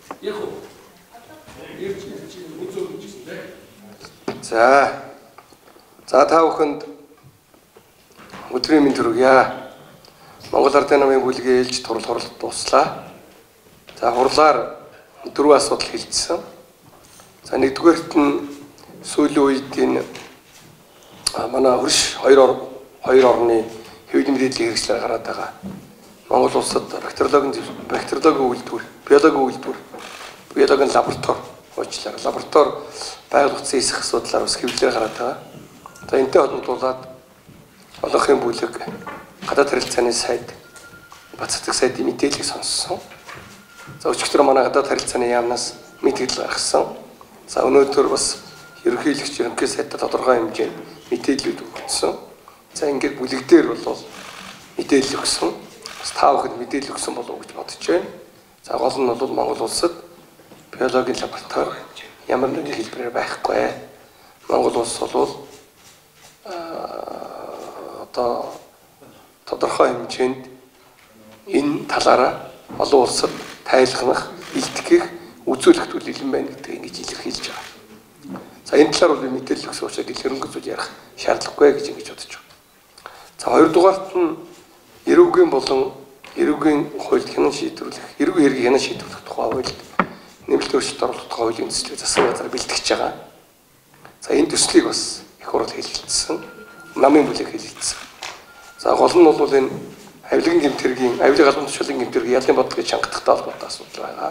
За та бүхэнд өдрийн мэнд хүргье. Монгол Ардын намын бүлгийн ээлж хурлал дуслаа. За хурлаар 4 асуудал хэлсэн. За нэгдүгээрт нь сүүлийн үед энэ манай хөрш хоёр орны хэвлэл мэдээллийн хэрэгслээр гараад байгаа. Монгол улсад бактериологийн үйлдвэр, биологийн лаборатори уучлаарай. Лаборатори байгаль утсын эсэх асуудлаар бас хэвлэлээр гараад байгаа. За энэтэй холбогдуулаад олонхын бүлэг гадаад харилцааны сайд Бацдаг сайдын мэдээллийг сонссон. За өчигдөр манай гадаад харилцааны яамнаас мэдээлэл гаргасан. За өнөөдөр бас ерөнхийлөгч ерөнхий сайдад тодорхой хэмжээнд мэдээлэлүүд өгсөн. За ингээд бүлэг дээр бол мэдээлэл өгсөн. Бас та бүхэнд мэдээлэл өгсөн болов уу гэж бодож байна. За гол нь бол Монгол улсад биологийн лаборатори ямар нэгэн хэлбэрээр байхгүй. Монгол улс бол одоо тодорхой хэмжээнд энэ талаараа олон улсад тайлхнах, бэлтгэх, үзүүлэх зүйл илэн байна гэдэг ингэж илэрхийлж байгаа. За энэ талаар бол мэдээлэл өгсөн учраас дэлгэрэнгүй зүйл ярих шаардлагагүй гэж ингэж бодож байна. За хоёрдугаарт нь эрүүгийн болон эрүүгийн хуульд хянан шийдвэрлэх, эрүүгийн хэргийг хянан шийдвэрлэх тухай хууль нэмэлт өөрчлөлт оруулах тухай хуулийн төслийг засгийн газар бэлтгэж байгаа. За энэ төслийг бас их хурл хэлэлцсэн, намын бүлэг хэлэлцсэн. За гол нь бол энэ авилгын гэмтэргийн, авилгын галбан тушаалын гэмтэргийн ялын бодлогыг чангахтай холбоотой асуудал байгаа.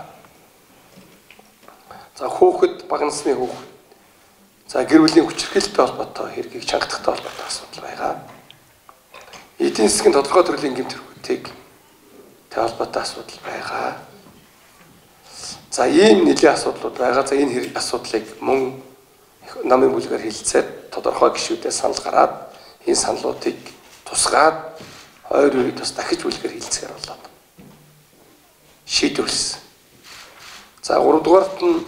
За хүүхэд, бага насны хүүхэд, за гэр бүлийн хүчирхээлтэй холбоотой хэргийг чангахтай холбоотой асуудал байгаа. Эдийн засгийн тодорхой төрлийн гэмтэргүүдийг холбоотой асуудал байгаа. За ийм нэлийн асуудлууд байгаа. За энэ асуудлыг мөн намын бүлгээр хэлцээд тодорхой гишүүдээ санал гараад энэ саналуудыг тусгаад хоёр үед бас дахиж бүлгээр хэлцгээр болоод шийдвэрлсэн. За 3 дугаарт нь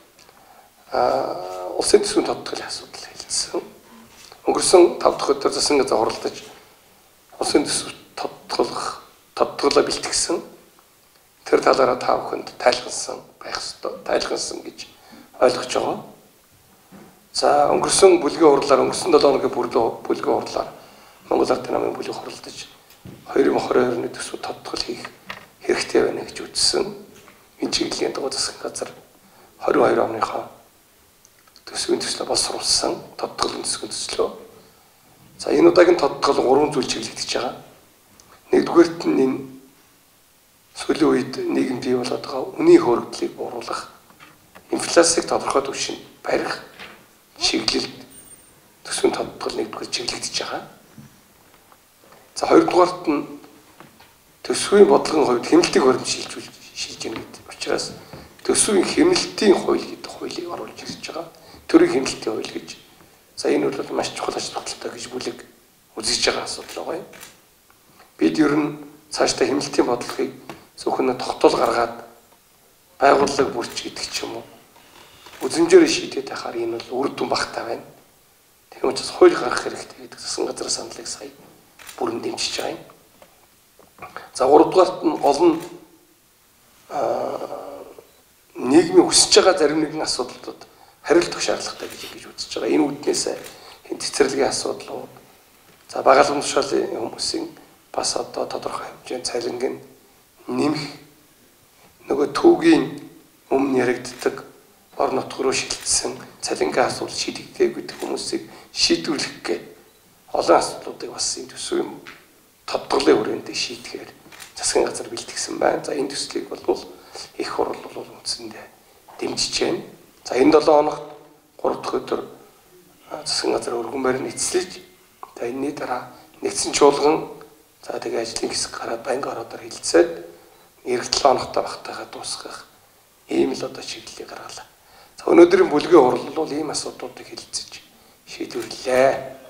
улсын төсвийн тодтголын асуудал хэлсэн. Өнгөрсөн 5 дахь өдөр засгийн газар хуралдаж улсын төсөв тодтголоо бэлтгэсэн. Тэр талаараа та бүхэнд тайлхсан байх ёстой. Тайлхсан гэж ойлгож байгаа. За өнгөрсөн бүлгийн хурлаар өнгөрсөн 7 хоногийн бүлгийн хурлаар Монгол Ардын намын бүлэг хуралдаж 2022 оны төсөв тодтгол хийх хэрэгтэй байна гэж үзсэн. Энэ чиглэлийн дагуу засгийн газар 22 оныхоо төсвийн төслөө боловсруулсан тодтголын төсвийн төслөө. За энэ удаагийн тодтгол 3 зүйл чиглэгдэж байгаа. Нэгдүгээрт нь энэ сүүлийн үед нийгэм бий болоод байгаа үнийн хөрөгдлийг бууруулах, инфляцийг тодорхой түвшинд барих чиглэлд төсвийн тодтгол нэгдүгээр чиглэгдэж байгаа. За хоёрдугаарт нь төсвийн бодлогын хувьд хяналтыг баримт шилжүүлж гэнэ гэдэг учраас төсвийн хяналтын хууль гэдэг хуулийг оруулж ирж байгаа. Төрийн хяналтын хууль гэж. За энэ бол маш чухал ач холбогдолтой гэж бүлэг үзэж байгаа асуудал байгаа юм. Бид ер нь цаашдаа хяналтын бодлогыг зөвхөн тогтоол гаргаад байгууллага бүрч гэдэг ч юм уу үзэмжээр шийдээд байхаар энэ бол үр дүн багтаа байна. Тийм учраас хууль гаргах хэрэгтэй гэдэг засгийн газрын саналыг сая бүрэн дэмжиж байгаа юм. За 3 дугаарт нь гол нь нийгмийн өсөж байгаа зарим нэгэн асуудлууд хариулт өгөх шаардлагатай гэж үзэж байгаа. Энэ үүднээс цэцэрлэгийн асуудлууд, за бага галбан тушаалын хүмүүсийн бас одоо тодорхой хэмжээнд цалинг нь нэмэх, нөгөө түүгийн өмнө яригддаг орон нутг руу шилжсэн цалингийн асуудал шийдэгдэх гэдэг хүмүүсийг шийдвэрлэх гээд олон асуудлуудыг бас энэ төсвийн тодтголын хүрээнд шийдэхээр засгийн газар бэлтгэсэн байна. За энэ төслийг бол их хурл бол үндсэндээ дэмжиж байна. За энэ 7 хоногт 3 дахь өдөр засгийн газар өргөнмөр нь эцэлж, за энэний дараа нэгдсэн чуулган, за тэгээ ажлын хэсэг гараад банк ороод хилцээд эх 7 хоногтой багтаахад дуусгах ийм л одоо чиглэлийг гаргалаа. За өнөөдрийн бүлгийн хурал бол ийм асуудлуудыг хэлэлцэж шийдвэрлэлээ.